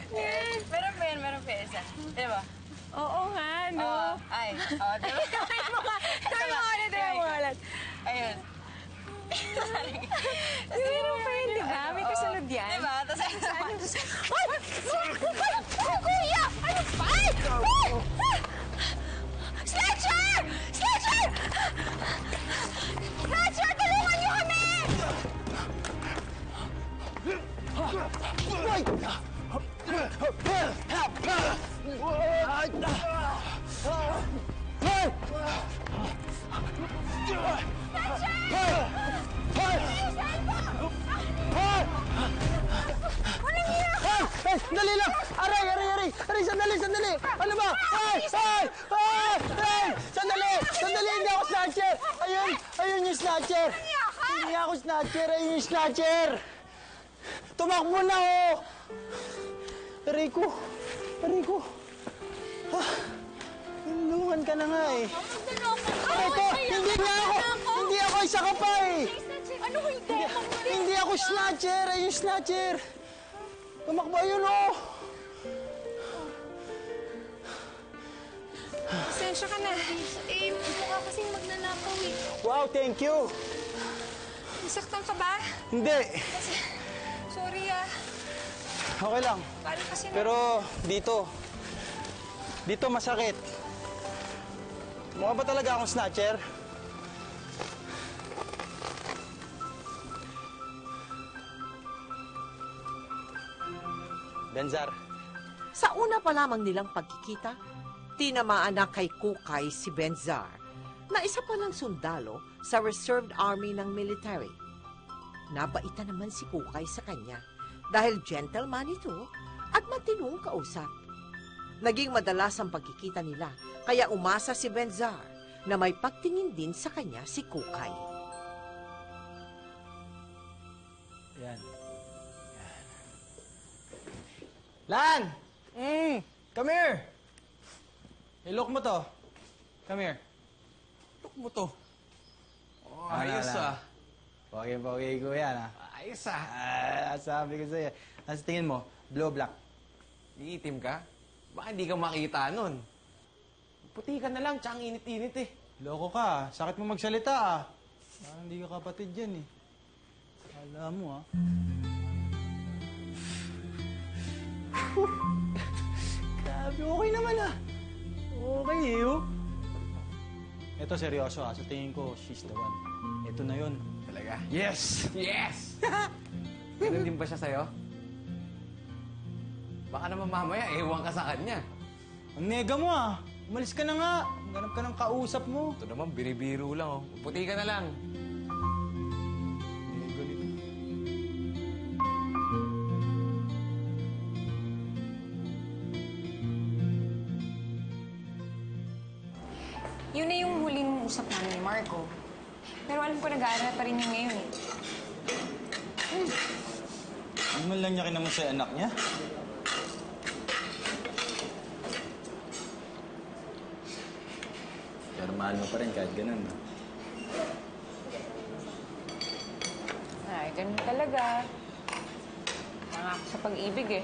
Meron pa yan, meron pa isa. Di ba? Oo nga, no? Ay, di ba? Tayo mo ulit. Ayun. Meron pa yun, di ba? May kasunod yan. Di ba? Tapos Ay! Kuya! Ano ba? Ay! Sledger! Sledger! Sledger, tulungan niyo kami! Sandali lang! Aray! Sandali! Ano ba? Ay! Sandali! Hindi ako snatcher! Ayun yung snatcher! Hindi ako snatcher! Ayun yung snatcher! Tumakbo na, oh! Aray ko! Tulungan ka na nga, eh. Ito! Hindi ako isa ka pa, eh! Ano hindi? Hindi ako snatcher! Ayun yung snatcher! Tumakbo yun, oh! Pasensya ka na. Eh, mukha kasing magnanakaw eh. Wow, thank you! Nasaktan ka ba? Hindi! Sorry, Okay lang. Parang kasi Pero dito masakit. Mukha ba talaga akong snatcher? Benzar. Sa una pa lamang nilang pagkikita, tinamaan na kay Kukay si Benzar, na isa palang sundalo sa Reserved Army ng military. Nabaita naman si Kukay sa kanya dahil gentleman ito at matinong kausap. Naging madalas ang pagkikita nila, kaya umasa si Benzar na may pagtingin din sa kanya si Kukay. Yan. Lan! Come here! Look mo to. Come here. Look mo to. Oh, ayos ah. Pogi ko yan, ah. Ayos ah. Sabi ko sa'yo. Sa tingin mo, blue black. Iitim ka? Baka hindi ka makita nun. Puti ka na lang, tsaka init-init eh. Loko ka, sakit mo magsalita, ah. Parang hindi ka kapatid yan, eh. Alam mo, ah. Grabe, okay naman, ah. Okay, eh, Ito, seryoso, ah. Sa tingin ko, she's the one. Ito na yun. Talaga? Yes! Yes! Ganun din ba siya sa'yo? Baka naman mamaya, ewan ka sa kanya. Ang nega mo, ah. Umalis ka na nga. Ganap ka ng kausap mo. Ito naman, biribiro lang oh. Puti ka na lang. Yun na yung huling usap namin ni Marco. Pero alam ko nag-aaral pa rin yun ngayon eh. Ano man lang niya kinaman sa anak niya? Pero mahal mo pa rin kahit ganun. Ay, ganun talaga. Nangako sa pag-ibig eh.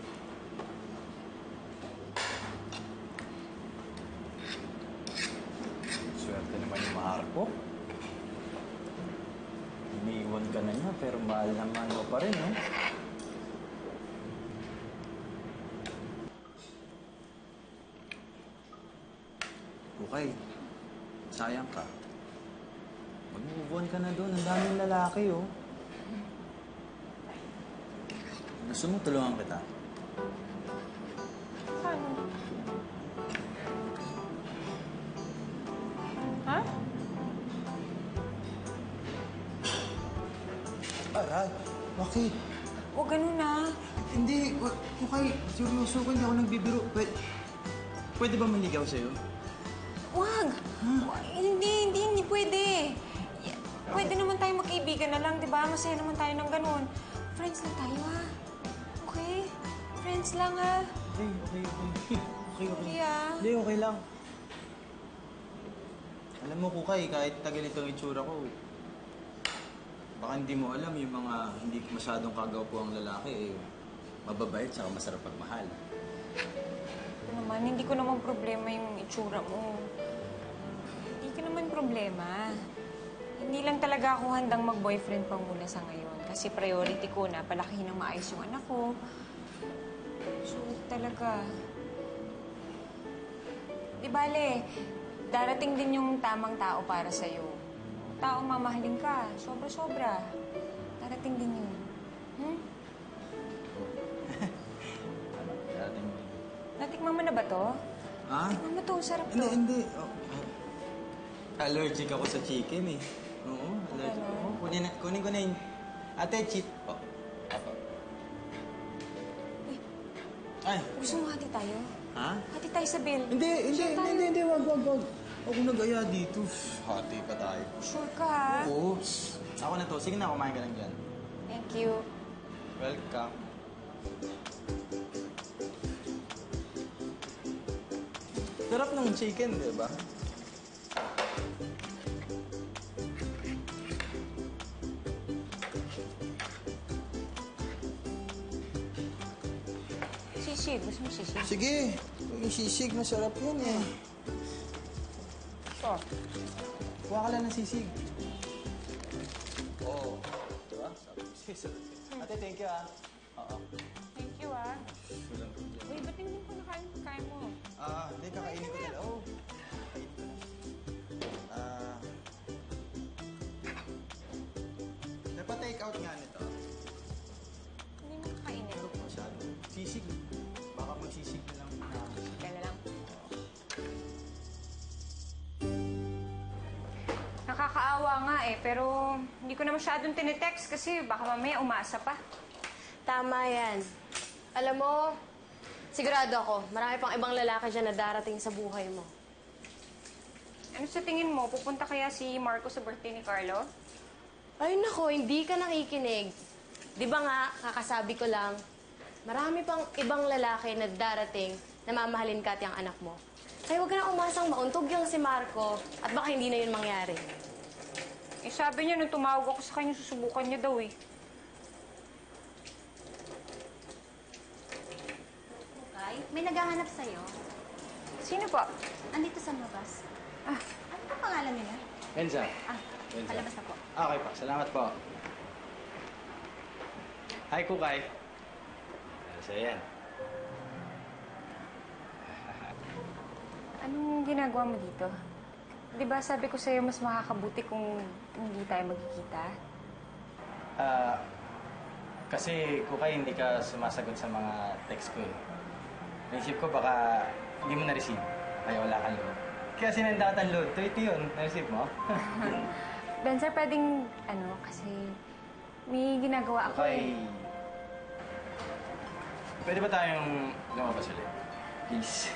Swerte naman yung Marco. Iniiwan ka na niya, pero mahal naman mo pa rin, no? Okay. Sayang ka. Mag-move on ka na doon. Ang daming lalaki, oh. Gusto mo tulungan kita? Paano? Ha? Aray, bakit? Huwag ganun na. Hindi, okay. Seryoso ko, hindi ako nagbibiro. Pwede ba maligaw sa'yo? Huwag! Hindi pwede. Pwede naman tayo magkaibigan na lang, di ba? Masaya naman tayo ng ganun. Friends lang tayo, ha? Okay? Friends lang, ha? Okay. Sorry, ah. Hindi, okay lang. Alam mo, Kukay, kahit tagal itong itsura ko, baka hindi mo alam yung mga hindi masyadong kagaw po ang lalaki, eh. Mababait tsaka masarap pagmahal. Ito naman, hindi ko naman problema yung itsura mo. Hindi ko naman problema. Hindi lang talaga ako handang mag-boyfriend pa muna sa ngayon. Kasi priority ko na palakihin ng maayos yung anak ko. So, talaga. Di bale, darating din yung tamang tao para sa'yo. Taong mamahalin ka, sobra-sobra. Darating din yun. Hmm? Darating mo. Natikman mo na ba to? Ha? Tikman mo to, sarap to. Hindi. Allergic ako sa chicken eh. Oo, allergic. Ano? Oo, kunin ko na yun. Ate, cheat po. Apo. Ay, Gusto mo hati tayo? ha? Hati tayo sa bill. Hindi, Sure tayo. wag. Ako nag-aya dito. Hati pa tayo. Sure ka, ha? Oo. Ako na to. Sige na, kumain ka lang dyan. Thank you. Welcome. Sarap ng chicken, di ba? Sisig. Gusto mo sisig? Sige. Yung sisig, masarap yan eh. So, Kuha ka lang ng sisig. Oo. Diba? Sabi. Ate, thank you ah. Oo. thank you, ah. Uy, ba't hindi ko nakain yung pagkain mo? Hindi, kakainin ko na lang. Oh. Kakainin ko na. Napa-take out nga nito. Hindi mo kakainin. Masyado. Sisig. Baka magsisig na lang. Kaya na lang. Nakakaawa nga eh, pero hindi ko na masyadong tinitext kasi baka mamaya umasa pa. Tama yan. Alam mo, sigurado ako, marami pang ibang lalaki dyan na darating sa buhay mo. Ano sa tingin mo? Pupunta kaya si Marco sa birthday ni Carlo? Ay nako, hindi ka nakikinig. Di ba nga, kakasabi ko lang, marami pang ibang lalaki na darating na mamahalin ka at yung anak mo. Kaya huwag ka na umasang mauntog yung si Marco at baka hindi na yun mangyari. Eh sabi niya nung tumawag ako sa kanya, susubukan niya daw eh. Okay, may naghahanap sa'yo. Sino po? Andito sa labas. Ah, Ano pa pangalan nila? Enza. Ah, Enza. palabas na po. Okay po. Salamat po. Hi, Kukay. So, yan. anong ginagawa mo dito? Di ba sabi ko sa'yo mas makakabuti kung hindi tayo magkikita? Kasi, Kukay, hindi ka sumasagot sa mga text ko eh. Naisip ko baka hindi mo na-receive. Kaya wala kang load. Kaya sinendatan load. 30 yun. Na-receive mo? Ben, sir, pwedeng, kasi may ginagawa ako Kukay, eh. pwede ba tayong lumabas ulit? Please.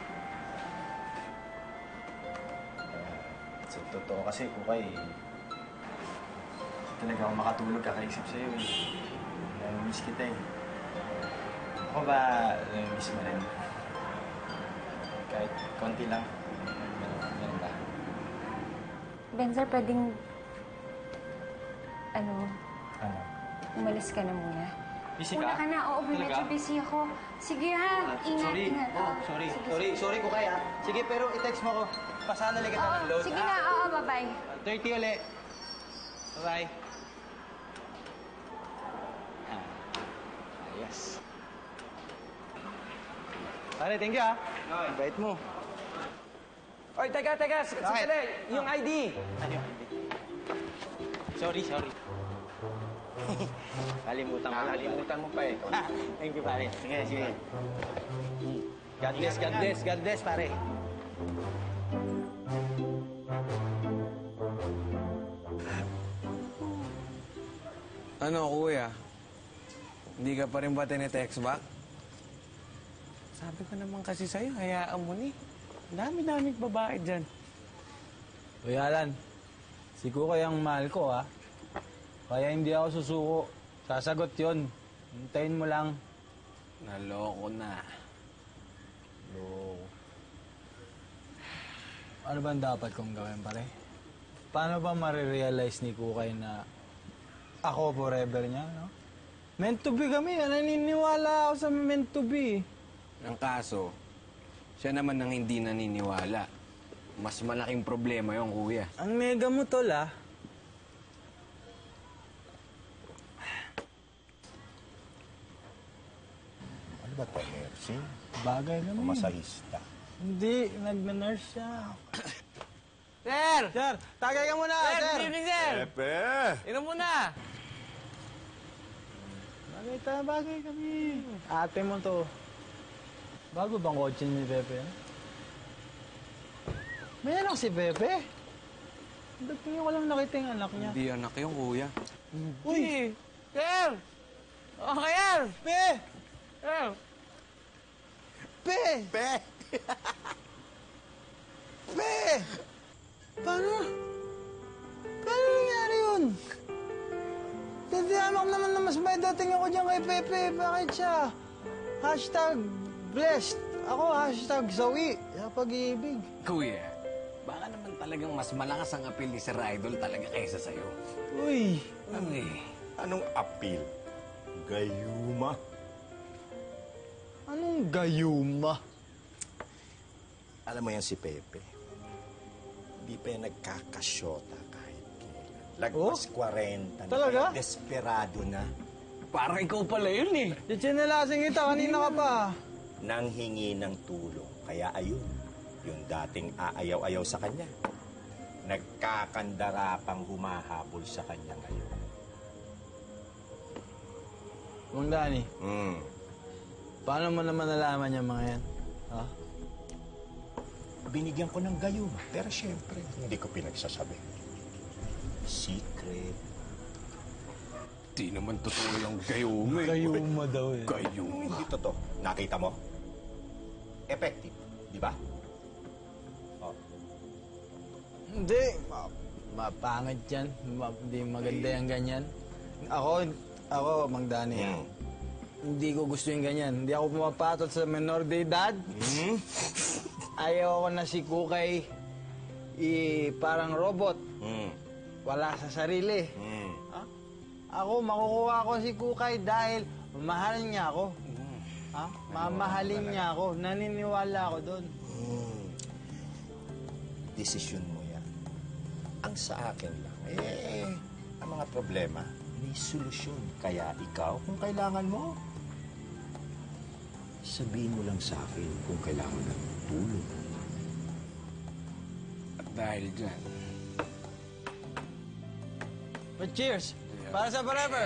Sa totoo kasi, Kukay, talaga ako makatulog kakaisip sa'yo eh. Namimiss kita eh. Ako ba namimiss mo rin? Kahit konti lang. Ganun ba? Ben, sir, pwedeng, Ano? umalis ka na muna. Busy Una ka? ka na. Oo, Talaga? medyo busy ako. Sige ha, ingat, Sorry. ingat. Oh, Oo. sorry. Sige, Sorry, Kukay ah. Sige, pero i-text mo ko. Pasahan ulit kita Oo, ng load. sige na. Oo, bye-bye. 30 ulit. Bye-bye. Ayos. Pare, thank you ah. Bait mo. Oy, teka. Sandali. Yung ID. Ano yun? Sorry. Kalimutan ko. Nakalimutan mo pa eh. Thank you, pare. Sige. God bless, pare. Ano, kuya? Hindi ka pa rin ba tinetext back? Sabi ko naman kasi sa'yo, hayaan mo ni. Dami-daming babae dyan. Kuya Alan, si Kukay ang mahal ko, ha? Kaya hindi ako susuko. Sasagot yon. Hintayin mo lang. Naloko na. Ano ba ang dapat kong gawin, pare? Paano ba marirealize ni Kukay na ako forever niya, no? Meant to be kami. Naniniwala ako sa meant to be. Ang kaso, siya naman ang hindi naniniwala. Mas malaking problema yung kuya. Ang nega mo, tol, ah. Ano ba ito, nursing? Bagay kami. Masahista. Hindi, nag-nurse siya. Sir! Sir, tagay ka muna, sir! Good evening, sir! Pepe! Inom muna! Bagay kami. Ate mo to. Bago bang kotse ni Pepe? May anak si Pepe? Ba't ngayon ko lang nakita yung anak niya? Hindi anak yung kuya. Uy! Sir! Okay, sir! Pe! Sir! Pe! Pe! Pe! Paano? Paano nangyari yun? Tatiyamak naman na mas may dating ako dyan kay Pepe. Bakit siya? Hashtag blessed. Ako hashtag sawi sa pag-ibig. Kuya, baka naman talagang mas malakas ang appeal ni Sir Idol talaga kaysa sa'yo. Uy! Ano eh? Anong appeal? Gayuma? Anong gayuma? Alam mo yan si Pepe. Hindi pa yan nagkakasyota kahit kailan. Lagpas 40 na. Talaga? Kaya desperado na. Parang ikaw pala yun eh. Chichinelasing kita, kanina ka pa. Nang hingi ng tulong. Kaya ayun, yung dating aayaw-ayaw sa kanya. Nagkakandara pang humahabol sa kanya ngayon. Mang Dani, paano mo naman nalaman yung mga yan? Ha? Binigyan ko ng gayuma. Pero syempre, hindi ko pinagsasabi. Secret. Di naman totoo yung gayuma eh. Gayuma daw eh. Gayuma. Hindi totoo. Nakita mo? Effective. Di ba? Oh. Hindi. Mapangit yan. Hindi maganda yung ganyan. Ako, Mang Dani, hindi ko gusto yung ganyan. Hindi ako pumapatot sa menor de edad. Ayaw ako na si Kukay parang robot. Wala sa sarili. Ha? Ako, makukuha ko si Kukay dahil mahal niya ako. Ha? Mamahalin niya ako. Naniniwala ako doon. Desisyon mo yan. Ang sa akin lang, ang mga problema, may solusyon. Kaya ikaw, kung kailangan mo, sabihin mo lang sa akin kung kailangan ng tulong. At dahil dyan, But cheers! Para sa forever!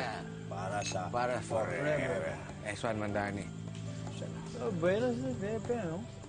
Para sa forever. S1 Mandani. Bueno, si Pepe, no?